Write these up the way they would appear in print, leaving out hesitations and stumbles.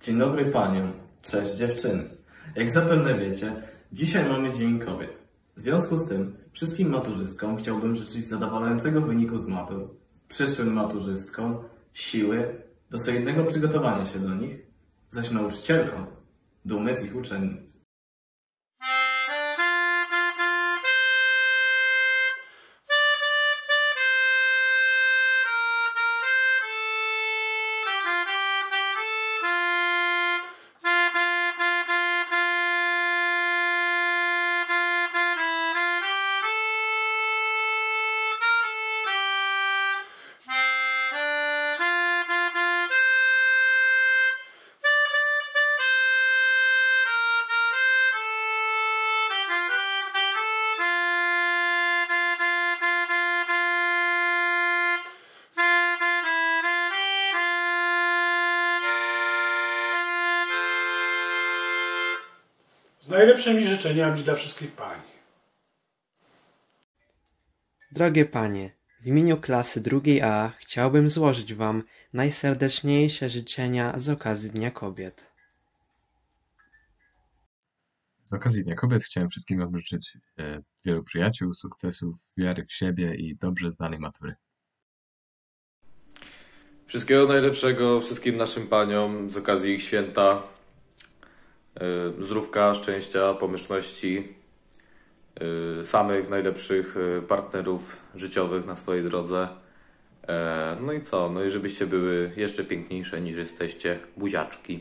Dzień dobry paniom, cześć dziewczyny. Jak zapewne wiecie, dzisiaj mamy Dzień Kobiet. W związku z tym wszystkim maturzystkom chciałbym życzyć zadowalającego wyniku z matur, przyszłym maturzystkom siły do solidnego przygotowania się do nich, zaś nauczycielkom dumy z ich uczennic. Z najlepszymi życzeniami dla wszystkich pań. Drogie panie, w imieniu klasy drugiej A chciałbym złożyć wam najserdeczniejsze życzenia z okazji Dnia Kobiet. Z okazji Dnia Kobiet chciałem wszystkim wam życzyć wielu przyjaciół, sukcesów, wiary w siebie i dobrze zdanej matury. Wszystkiego najlepszego wszystkim naszym paniom z okazji ich święta. Zdrówka, szczęścia, pomyślności, samych najlepszych partnerów życiowych na swojej drodze. No i co? No i żebyście były jeszcze piękniejsze niż jesteście. Buziaczki.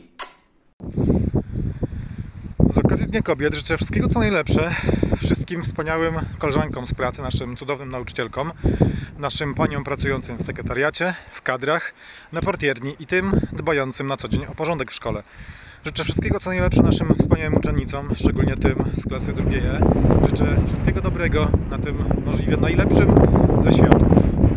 Z okazji Dnia Kobiet życzę wszystkiego co najlepsze wszystkim wspaniałym koleżankom z pracy, naszym cudownym nauczycielkom, naszym paniom pracującym w sekretariacie, w kadrach, na portierni i tym dbającym na co dzień o porządek w szkole. Życzę wszystkiego co najlepsze naszym wspaniałym uczennicom, szczególnie tym z klasy drugiej E. Życzę wszystkiego dobrego na tym możliwie najlepszym ze światów.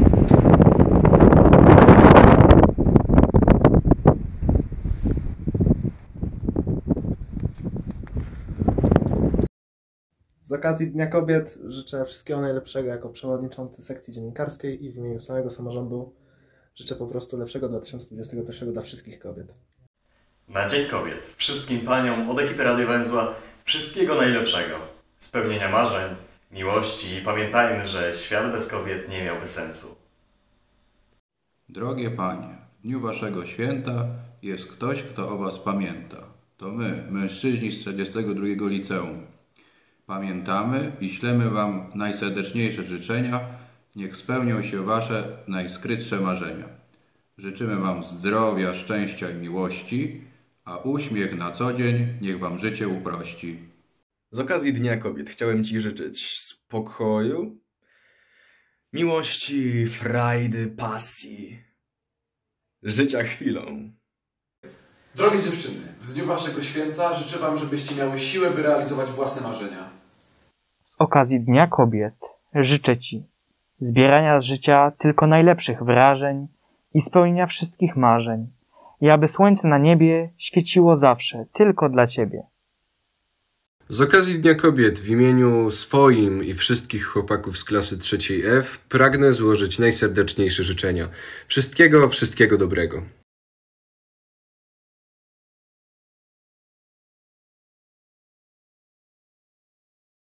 Z okazji Dnia Kobiet życzę wszystkiego najlepszego jako przewodniczący sekcji dziennikarskiej i w imieniu całego samorządu życzę po prostu lepszego 2021 dla wszystkich kobiet. Na Dzień Kobiet wszystkim paniom od ekipy Radio Węzła wszystkiego najlepszego. Spełnienia marzeń, miłości i pamiętajmy, że świat bez kobiet nie miałby sensu. Drogie panie, w dniu waszego święta jest ktoś, kto o was pamięta. To my, mężczyźni z 42 liceum. Pamiętamy i ślemy wam najserdeczniejsze życzenia, niech spełnią się wasze najskrytsze marzenia. Życzymy wam zdrowia, szczęścia i miłości, a uśmiech na co dzień niech wam życie uprości. Z okazji Dnia Kobiet chciałem ci życzyć spokoju, miłości, frajdy, pasji, życia chwilą. Drogie dziewczyny, w dniu waszego święta życzę wam, żebyście miały siłę, by realizować własne marzenia. Z okazji Dnia Kobiet życzę ci zbierania z życia tylko najlepszych wrażeń i spełnienia wszystkich marzeń, i aby słońce na niebie świeciło zawsze tylko dla ciebie. Z okazji Dnia Kobiet w imieniu swoim i wszystkich chłopaków z klasy trzeciej F pragnę złożyć najserdeczniejsze życzenia. Wszystkiego dobrego.